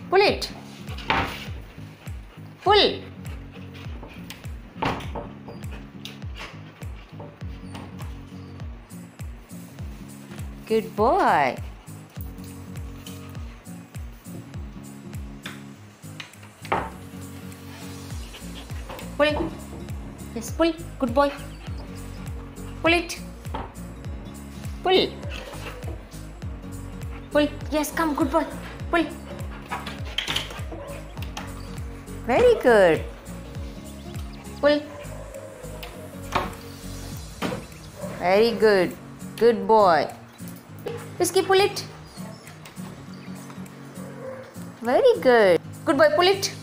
Pull it. Pull. Good boy. Pull it. Yes, pull. Good boy. Pull it. Pull. Pull. Yes, come. Good boy. Pull. Very good. Pull. Very good. Good boy. Whiskey, pull it. Very good. Good boy, pull it.